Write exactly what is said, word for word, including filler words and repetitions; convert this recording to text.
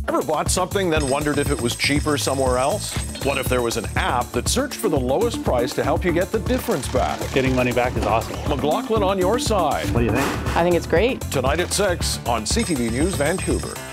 Ever bought something, then wondered if it was cheaper somewhere else? What if there was an app that searched for the lowest price to help you get the difference back? Getting money back is awesome. McLaughlin on your side. What do you think? I think it's great. Tonight at six on C T V News Vancouver.